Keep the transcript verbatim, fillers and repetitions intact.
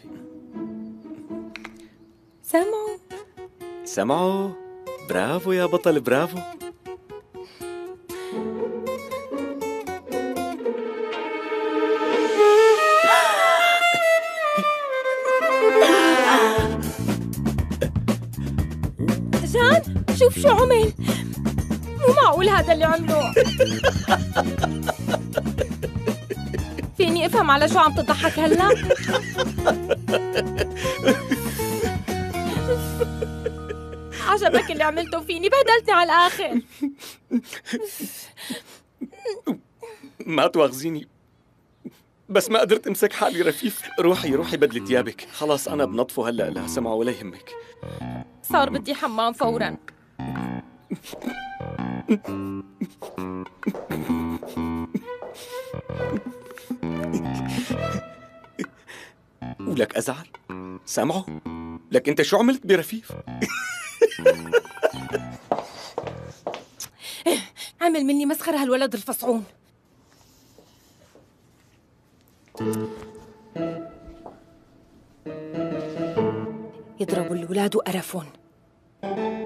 سمعوا سمعوا. برافو يا بطل، برافو. جان شوف شو عمل. مو معقول هذا اللي عمله. فيني افهم على شو عم تضحك هلا؟ عجبك اللي عملته فيني؟ بهدلتني على الآخر. ما تواخذيني، بس ما قدرت امسك حالي رفيف. روحي روحي بدلي ثيابك، خلاص انا بنظفه هلا. لا سمعوا ولا يهمك. صار بدي حمام فورا. ولك ازعل؟ سمعوا لك انت شو عملت برفيف؟ عمل مني مسخرة هالولد الفصعون. يضربوا الولاد وقرفون.